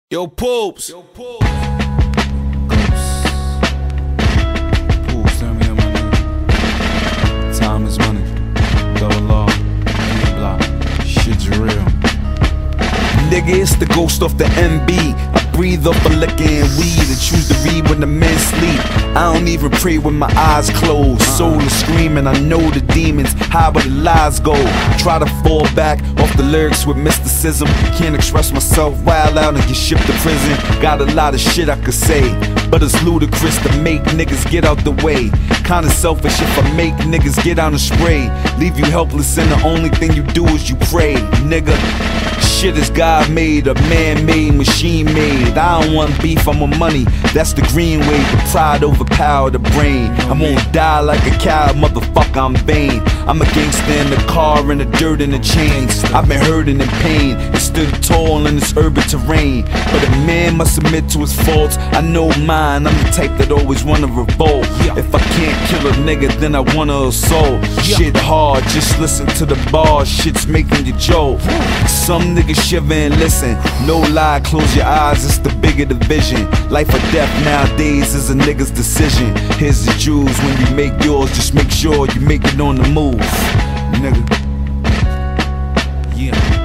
Yo, Poops. Yo, Poops. Poops, tell me my nigga. Time is money. Double law. Block. Shit's real. Nigga, it's the ghost of the MB. I breathe up a liquor and weed and choose to read when the men sleep. I don't even pray with my eyes closed. Soul is screaming, I know the demons high where the lies go. Try to fall back off the lyrics with mysticism. Can't express myself wild out and get shipped to prison. Got a lot of shit I could say, but it's ludicrous to make niggas get out the way. Kinda selfish if I make niggas get out and spray. Leave you helpless and the only thing you do is you pray, nigga. Shit is God made, a man made, machine made. I don't want beef, I'm on money, that's the green way. The pride overpower the brain. I won't die like a cow, motherfucker, I'm vain. I'm a gangster in the car, in the dirt, and the chains. I've been hurting in pain, and stood tall in this urban terrain. But a man must admit to his faults, I know mine. I'm the type that always wanna revolt. If I can't kill a nigga, then I wanna assault. Shit hard, just listen to the bars, shit's making you jolt. Some niggas shiver and listen, no lie, close your eyes, it's the bigger the vision. Life or death nowadays is a nigga's decision. Here's the jewels, when you make yours, just make sure you make it on the move, nigga. Yeah.